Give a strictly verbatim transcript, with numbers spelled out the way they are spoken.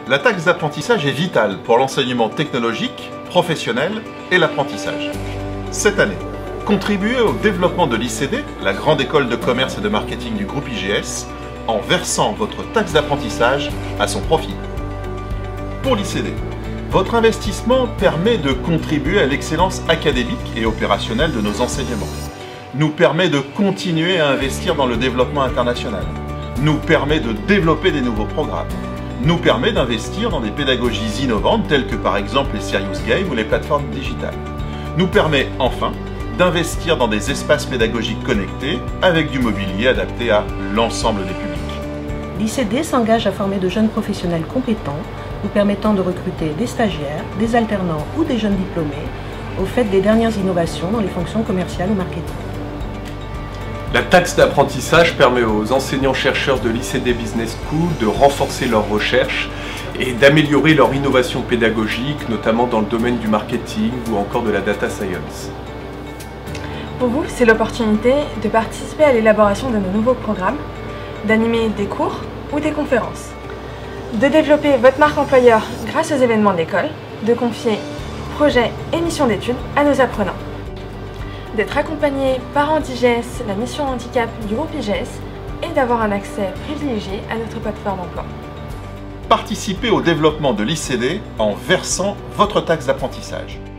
La taxe d'apprentissage est vitale pour l'enseignement technologique, professionnel et l'apprentissage. Cette année, contribuez au développement de l'I C D, la grande école de commerce et de marketing du groupe I G S, en versant votre taxe d'apprentissage à son profit. Pour l'I C D, votre investissement permet de contribuer à l'excellence académique et opérationnelle de nos enseignements, nous permet de continuer à investir dans le développement international, nous permet de développer des nouveaux programmes, nous permet d'investir dans des pédagogies innovantes telles que par exemple les serious games ou les plateformes digitales, nous permet enfin d'investir dans des espaces pédagogiques connectés avec du mobilier adapté à l'ensemble des publics. L'I C D s'engage à former de jeunes professionnels compétents, nous permettant de recruter des stagiaires, des alternants ou des jeunes diplômés au fait des dernières innovations dans les fonctions commerciales ou marketing. La taxe d'apprentissage permet aux enseignants-chercheurs de l'I C D Business School de renforcer leurs recherches et d'améliorer leur innovation pédagogique, notamment dans le domaine du marketing ou encore de la data science. Pour vous, c'est l'opportunité de participer à l'élaboration de nos nouveaux programmes, d'animer des cours ou des conférences, de développer votre marque employeur grâce aux événements de l'école, de confier projets et missions d'études à nos apprenants, d'être accompagné par Handigest, la mission handicap du groupe I G S, et d'avoir un accès privilégié à notre plateforme d'emploi. Participez au développement de l'I C D en versant votre taxe d'apprentissage.